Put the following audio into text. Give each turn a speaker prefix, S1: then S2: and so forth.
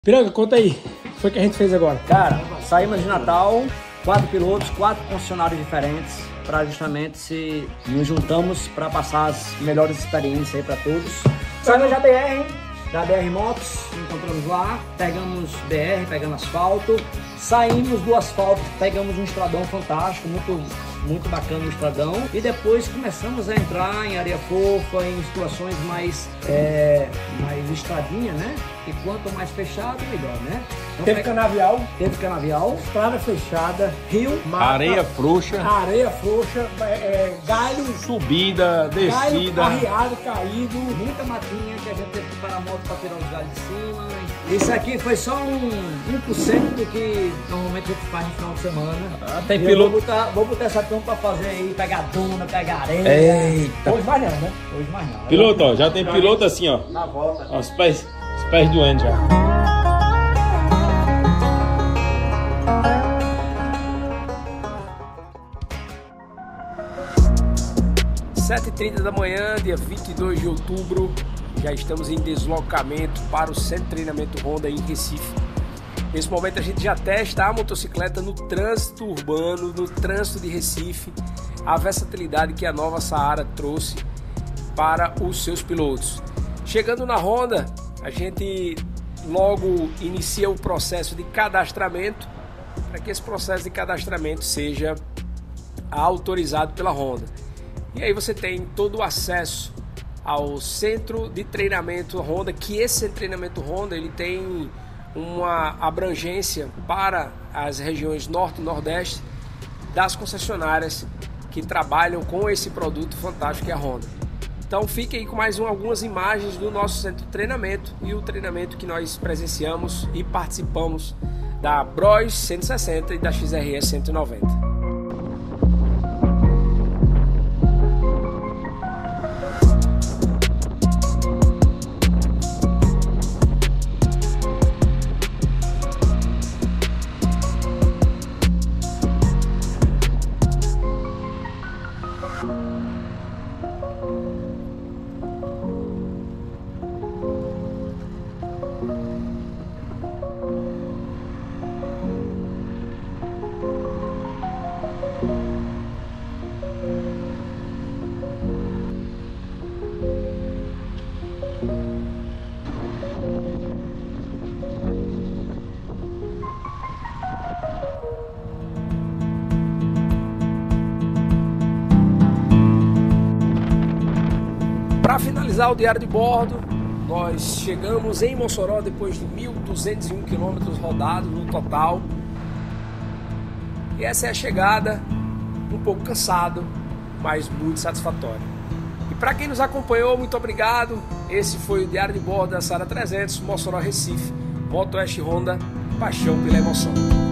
S1: Piranga, conta aí, o que foi que a gente fez agora?
S2: Cara, saímos de Natal, 4 pilotos, 4 concessionários diferentes, para justamente se nos juntamos para passar as melhores experiências aí para todos. Saímos da BR, da BR Motos, encontramos lá, pegamos BR, pegamos asfalto, saímos do asfalto, pegamos um estradão fantástico, muito bacana o estradão, e depois começamos a entrar em areia fofa, em situações mais estradinha, né? E quanto mais fechado, melhor, né? Então,
S1: Teve canavial,
S2: estrada fechada, rio,
S1: mata,
S3: areia frouxa,
S1: galho,
S3: subida, descida,
S1: arriado, caído.
S2: muita matinha que a gente teve que parar a moto para tirar os galhos de cima. Isso aqui foi só 1% do que normalmente a gente faz no final de semana.
S3: Tem
S2: E
S3: piloto.
S2: vou botar essa turma para fazer aí, pegar duna, pegar areia.
S3: Eita.
S1: Hoje mais não, né?
S2: Hoje mais não.
S3: Piloto, ó, já tem piloto assim, ó.
S2: Na volta.
S3: Ó, os pés doendo já.
S4: (7h30 da manhã, dia 22 de outubro, já estamos em deslocamento para o Centro de Treinamento Honda em Recife. Nesse momento a gente já testa a motocicleta no trânsito urbano, no trânsito de Recife, a versatilidade que a nova Saara trouxe para os seus pilotos. Chegando na Honda, a gente logo inicia o processo de cadastramento, para que esse processo de cadastramento seja autorizado pela Honda. E aí você tem todo o acesso ao centro de treinamento Honda, que esse centro de treinamento Honda ele tem uma abrangência para as regiões norte e nordeste das concessionárias que trabalham com esse produto fantástico que é a Honda. Então fique aí com mais algumas imagens do nosso centro de treinamento e o treinamento que nós presenciamos e participamos da Bros 160 e da XRS 190. Para finalizar o diário de bordo, nós chegamos em Mossoró depois de 1.201 km rodados no total. E essa é a chegada, um pouco cansado, mas muito satisfatória. E para quem nos acompanhou, muito obrigado. Esse foi o diário de bordo da Saara 300, Mossoró, Recife. Moto Oeste Honda, paixão pela emoção.